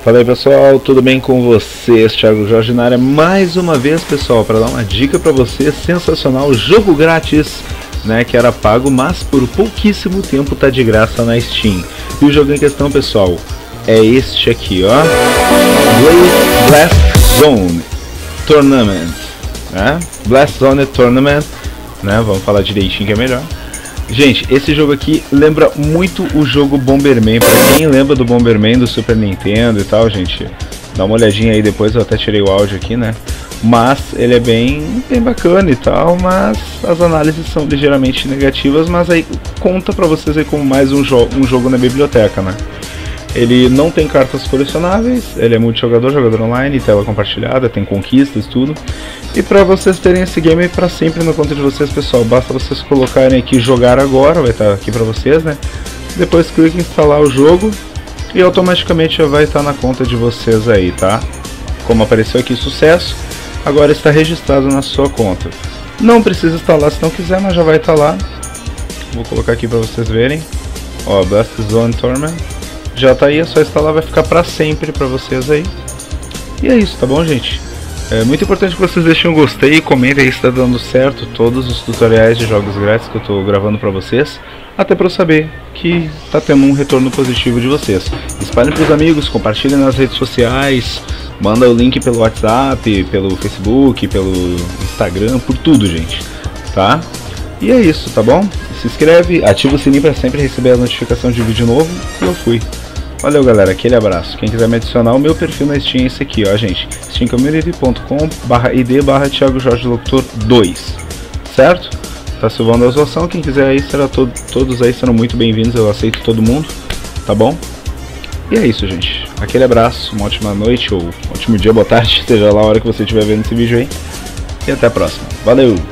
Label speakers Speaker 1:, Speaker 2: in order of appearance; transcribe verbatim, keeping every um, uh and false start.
Speaker 1: Fala aí pessoal, tudo bem com vocês? Thiago Jorge na área mais uma vez, pessoal, para dar uma dica para você sensacional, jogo grátis, né, que era pago, mas por pouquíssimo tempo tá de graça na Steam. E o jogo em questão, pessoal, é este aqui, ó, Blast Zone Tournament, né? Blast Zone Tournament, né? Vamos falar direitinho que é melhor. Gente, esse jogo aqui lembra muito o jogo Bomberman. Pra quem lembra do Bomberman do Super Nintendo e tal, gente, dá uma olhadinha aí depois, eu até tirei o áudio aqui, né? Mas ele é bem, bem bacana e tal, mas as análises são ligeiramente negativas, mas aí conta pra vocês aí como mais um, jo um jogo na biblioteca, né? Ele não tem cartas colecionáveis, ele é multijogador, jogador online, tela compartilhada, tem conquistas, tudo. E para vocês terem esse game para sempre na conta de vocês, pessoal, basta vocês colocarem aqui jogar agora, vai estar aqui para vocês, né? Depois clique em instalar o jogo e automaticamente já vai estar na conta de vocês aí, tá? Como apareceu aqui sucesso, agora está registrado na sua conta. Não precisa instalar se não quiser, mas já vai estar lá. Vou colocar aqui para vocês verem. Ó, Blast Zone Tournament. Já tá aí, é só instalar, vai ficar pra sempre pra vocês aí. E é isso, tá bom, gente? É muito importante que vocês deixem um gostei e comentem aí se tá dando certo todos os tutoriais de jogos grátis que eu tô gravando pra vocês, até pra eu saber que tá tendo um retorno positivo de vocês. Espalhem pros amigos, compartilhem nas redes sociais, manda o link pelo WhatsApp, pelo Facebook, pelo Instagram, por tudo, gente, tá? E é isso, tá bom? Se inscreve, ativa o sininho pra sempre receber a notificação de vídeo novo e eu fui. Valeu, galera, aquele abraço. Quem quiser me adicionar, o meu perfil na Steam é esse aqui, ó, gente, steam community ponto com barra id barra Thiago Jorge Locutor dois, certo? Tá Silvando a Oswação, quem quiser aí, será todo, todos aí serão muito bem-vindos, eu aceito todo mundo, tá bom? E é isso, gente, aquele abraço, uma ótima noite ou um ótimo dia, boa tarde, seja lá a hora que você estiver vendo esse vídeo aí, e até a próxima, valeu!